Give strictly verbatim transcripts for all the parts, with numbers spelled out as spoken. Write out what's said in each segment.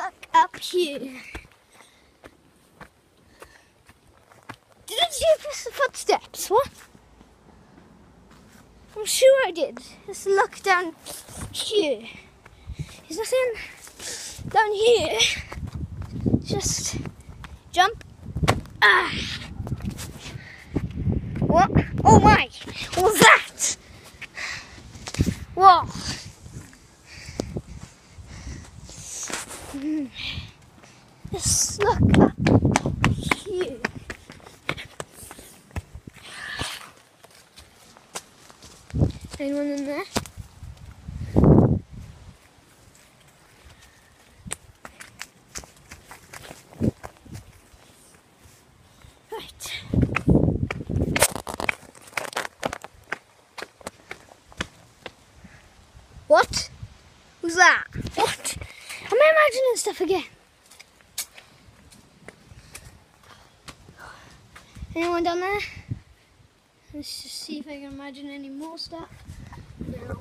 look up here. Didn't you miss the footsteps? What? I'm sure I did. Let's look down here. There's nothing down here. Just jump. Ah. What? Oh my! What was that? Whoa. Hmm. Let's look up here. Anyone in there? Right. What? Who's that? What? Am I imagining stuff again? Anyone down there? Let's just see if I can imagine any more stuff. No.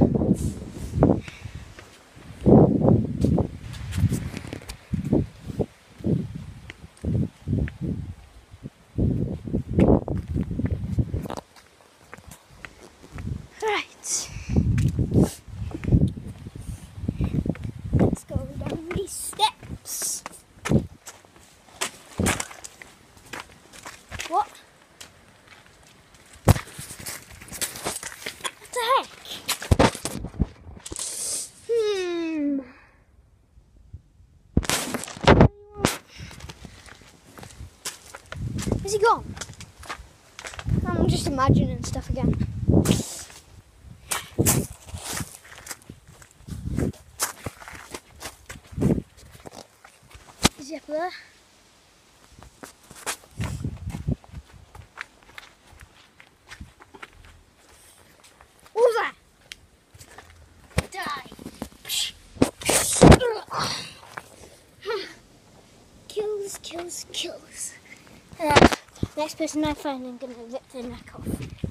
Right. Let's go down these steps. What? What the heck? Hmm. Where's he gone? I'm just imagining stuff again. Is he up there? What was that? Die. Kills, kills, kills. Uh, next person I find, I'm going to rip their neck off.